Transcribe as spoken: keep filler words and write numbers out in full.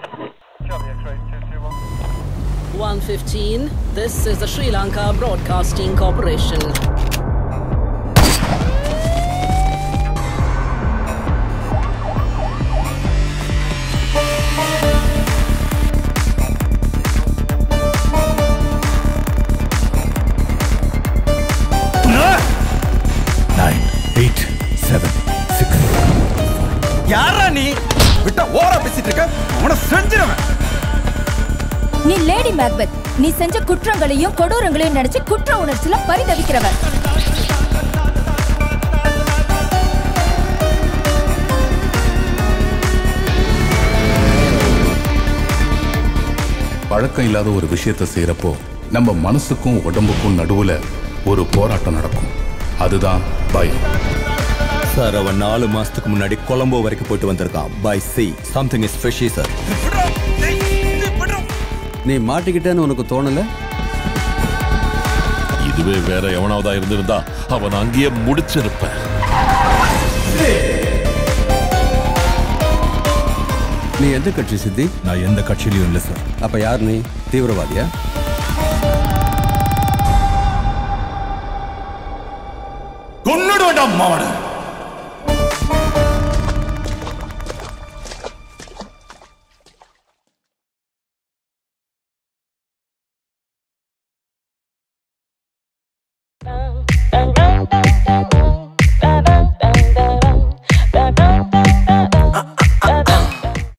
one fifteen, this is the Sri Lanka Broadcasting Corporation. nine, eight, seven, six. யாரா நீ? விட்ட ஓரா பேசிட்டு இருக்க? உன்னை செஞ்சிருவேன். நீ லேடி மேக்பெத். நீ செஞ்ச குற்றங்களையும் கொடூரங்களையும் நினைச்சு குற்ற உணர்ச்சியில பரிதவிக்கிறவன். பழக்கம் இல்லாத ஒரு விஷயத்தை செய்யறப்போ நம்ம மனசுக்கும் உடம்புக்கும் நடுவுல ஒரு போராட்டம் நடக்கும். அதுதான் பயம். சார், அவன் நாலு மாசத்துக்கு முன்னாடி கொலம்போ வரைக்கும் போயிட்டு வந்திருக்கான். By see something is fishy sir. நீ மாட்டிக்கிட்டேன்னு உனக்கு தோணல? இதுவே வேற எவனாவதா இருந்திருந்தா அவன் அங்கேயே முடிச்சிருப்பேன். நீ எந்த கட்சி சித்தி? நான் எந்த கட்சியிலையும் இல்லை சார். அப்ப யார் நீ? தீவிரவாதியா? கொன்னுடுடா மாடு. Dun, dun, dun, dun, dun.